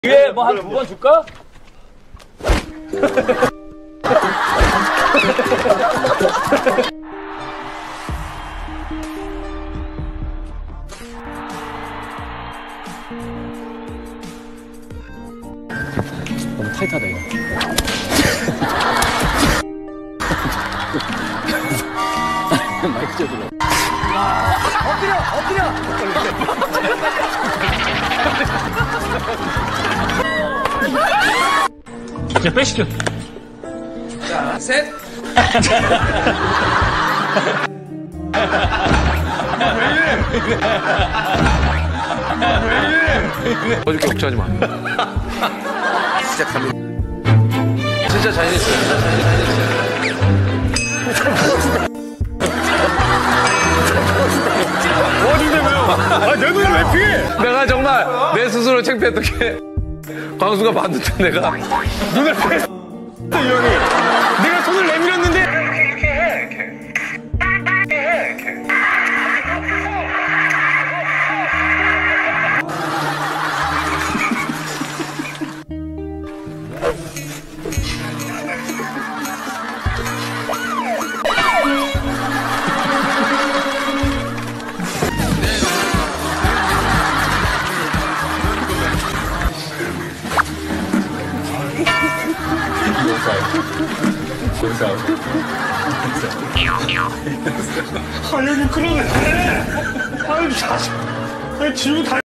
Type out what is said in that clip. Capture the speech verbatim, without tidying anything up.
이게 뭐 한 두 번 줄까? 너무 타이트하다 이거. 마이크 째들어. 엎드려! 엎드려! 야, 빼시켜. 자, 셋! 어저께 걱정하지 마. 진짜 감히. 진짜 자신있어요. 진짜 자신있어요. 뭐하는데요? 아, 내 눈을 왜 피해? 내가 정말 내 스스로 창피했던 게 광수가 봤는데 내가 눈을 피했어. 이 형이. 내가 손을 내밀었는데. 이렇게 해, 이렇게. 이렇게 해, 이렇게. 아니, 그러네. 아유, 자식. 아니, 지금 다.